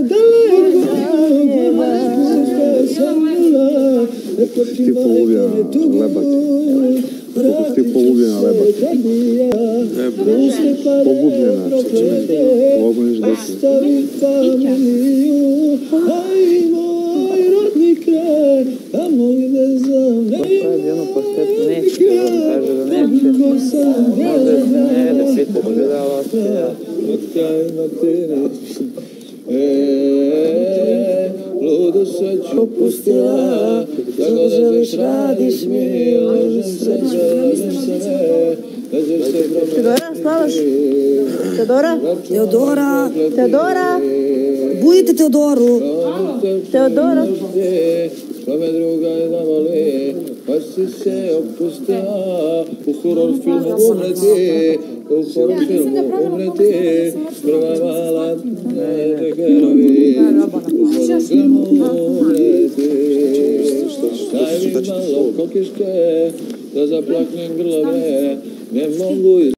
Ti polubljena lebat. Kako ti polubljena lebat? Pobubljena. Ovako niš desi. Popravi jednu pastetu, neće, kaže da neće. Možda ne, da svi te pogledala ja. Ludo sreću pustila, kako da želiš radiš mi, leži sreće, Teodora, spavaš? Teodora? Teodora! Teodora? Budite Teodoru! Teodora? Pa me druga je zavoli, pa si se opustila, u horor filmu umreti, prva mala, ne te herovi, u horor filmu umreti, daj mi malo kokiške, da zaplaknem grlove, ne mogu